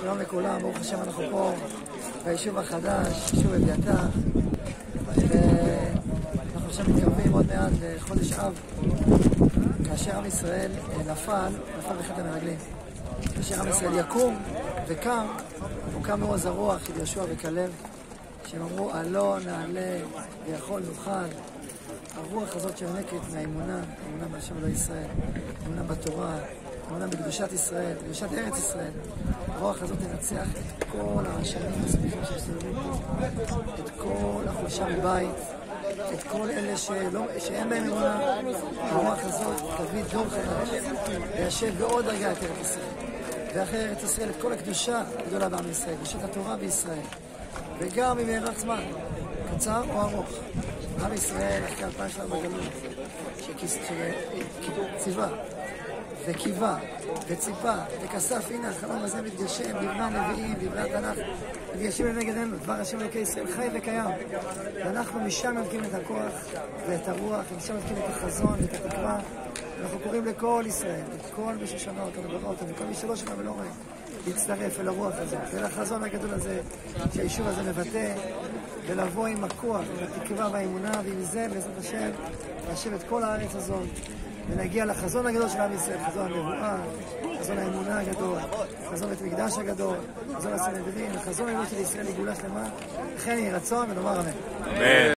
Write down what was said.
שלום לכולם, ברוך השם, אנחנו פה ביישוב החדש, יישוב אביתר, ואנחנו עכשיו מתקרבים עוד מעט לחודש אב, כאשר עם ישראל נפל בחטא המרגלים. כאשר עם ישראל יקום וקם, הוא קם מעוז הרוח של יהושע וכלב, שהם אמרו, עלה נעלה ויכול נוכל. הרוח הזאת שיונקת מהאמונה, אמונה בהשם אלוהי ישראל, אמונה בתורה, אמונה בקדושת ישראל, בקדושת ארץ ישראל. הרוח הזאת תנצח את כל הרשעים הספיחים שמסתובבים פה, את כל החולשה מבית, את כל אלה שאין בהם אמונה. הרוח הזאת תביא דור חדש, וישב בעוד רגע את ארץ ישראל. ואחרי ארץ ישראל את כל הקדושה הגדולה בעם ישראל, קדושת התורה בישראל. וגם אם יארך זמן, קצר או ארוך, עם ישראל אחרי 2000 שנה בגלות, שציווה וקיווה וציפה וכסף, הנה החלום הזה מתגשם, דברי הנביאים, דברי התנ"ך, מתגשם לנגד עינינו, דבר השם אלוקי ישראל חי וקיים. ואנחנו משם נותנים את הכוח ואת הרוח, ומשם נותנים את החזון ואת התקווה. אנחנו קוראים לכל ישראל, לכל מי ששמע אותנו ברא אותנו, לכל מי שלא שמע ולא רואה, להצטרף אל הרוח הזאת, ולחזון הגדול הזה שהיישוב הזה מבטא, ולבוא עם הכוח, עם התקווה והאמונה, ועם זה, בעזרת השם, להשאיר את כל הארץ הזאת, ונגיע לחזון הגדול של עם ישראל, חזון הנבואה, חזון האמונה הגדול, חזון בית המקדש הגדול, חזון הסנהדרין, החזון הגדול של ישראל לגאולה שלמה. לכן יהי רצון ונאמר אמן.